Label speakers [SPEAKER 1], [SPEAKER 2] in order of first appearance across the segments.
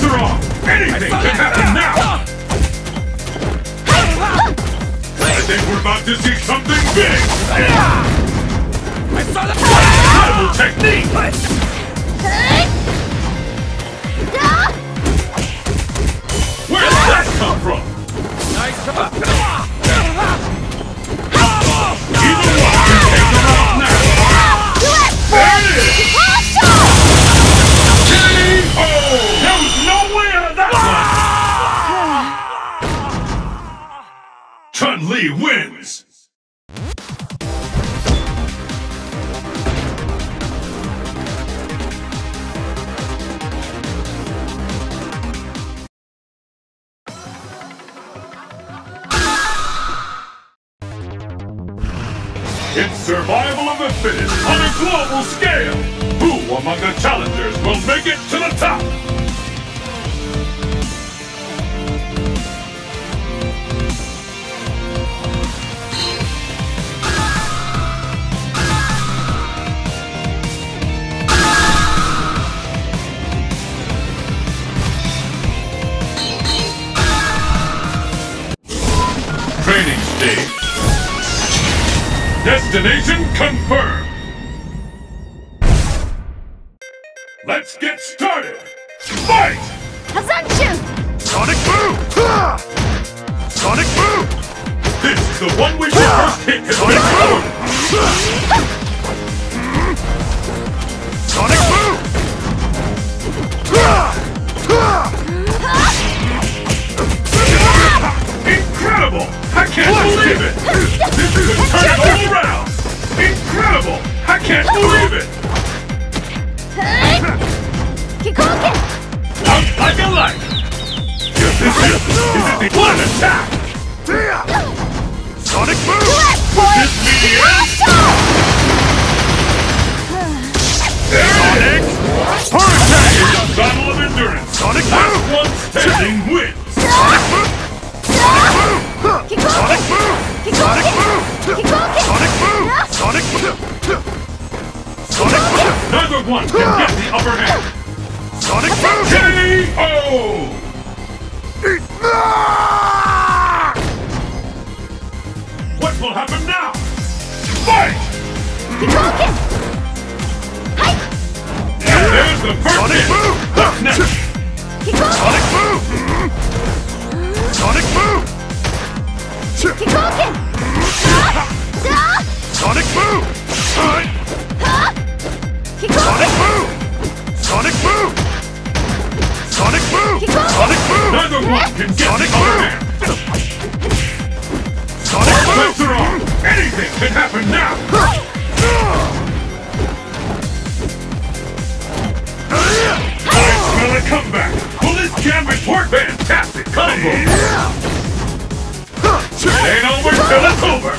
[SPEAKER 1] are on! Anything can happen now! I think we're about to see something big!
[SPEAKER 2] I saw the
[SPEAKER 1] Incredible technique! Where did that come from?
[SPEAKER 2] nice cover.
[SPEAKER 1] Either one can take them out now! There it is! K.O. There was no way out of that one! Chun-Li wins! It's survival of the fittest on a global scale! Who among the challengers will make it to the top? Training stage. Destination confirmed! Let's get started! Fight!
[SPEAKER 3] Hazanchu!
[SPEAKER 1] Sonic Boom! Sonic Boom! This is the one which your first hit has been thrown! Sonic Boom! Incredible! I can't believe it! This is a turn it all around! Incredible! I can't believe it!
[SPEAKER 3] Kikoken!
[SPEAKER 1] Out like a light! This is the one attack! Sonic Boom! Could this be the end? Sonic! Hurricane! It's a battle of endurance! Sonic Boom! Last one standing wins! Sonic Boom! Sonic Boom! Sonic Boom! Sonic Boom! Sonic Boom! Sonic Boom! Neither one can get the upper hand! Sonic Boom! K.O. What will happen now? Fight!
[SPEAKER 3] Kikoken!
[SPEAKER 1] And there's the first
[SPEAKER 2] Sonic
[SPEAKER 1] hit!
[SPEAKER 2] Boom!
[SPEAKER 1] What's next?
[SPEAKER 2] Sonic Boom! Sonic Boom!
[SPEAKER 3] Kikoken!
[SPEAKER 2] Sonic Boom!
[SPEAKER 3] Kikoken!
[SPEAKER 2] Sonic Boom! Sonic Boom! Sonic Boom! Sonic Boom!
[SPEAKER 1] Neither one can get
[SPEAKER 2] Sonic
[SPEAKER 1] the upper
[SPEAKER 2] Boom!
[SPEAKER 1] hand!
[SPEAKER 2] Sonic Boom!
[SPEAKER 1] Lights are on! Anything can happen now! I smell a comeback! Will this jam report fantastic combo? It ain't over till it's over!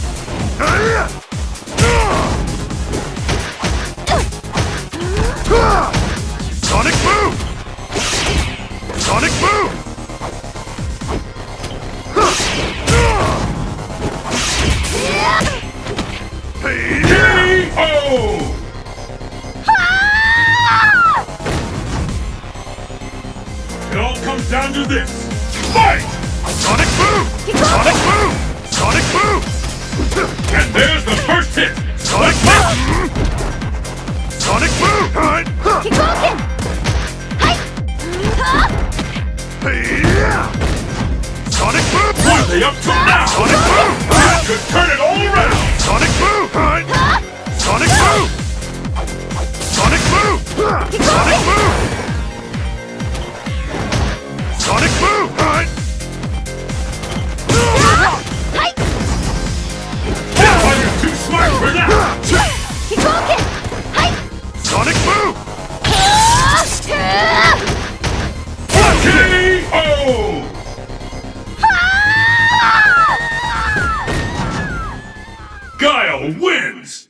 [SPEAKER 2] Sonic Boom! Sonic Boom!
[SPEAKER 1] K.O. It all comes down to this. Fight!
[SPEAKER 2] Sonic Boom! Sonic Boom! Sonic Boom!
[SPEAKER 1] And there's the first hit!
[SPEAKER 2] Sonic Boom! Sonic Boom!
[SPEAKER 3] Kikoken!
[SPEAKER 2] Sonic Boom!
[SPEAKER 1] What are they up to now?
[SPEAKER 2] Sonic Boom!
[SPEAKER 1] That could turn it all around!
[SPEAKER 2] Sonic Boom! Sonic Boom! Sonic Boom! Sonic Boom! Sonic Boom!
[SPEAKER 1] Oh, you're too smart for that!
[SPEAKER 3] Kikoken!
[SPEAKER 2] Sonic Boom!
[SPEAKER 1] K.O. Guile wins!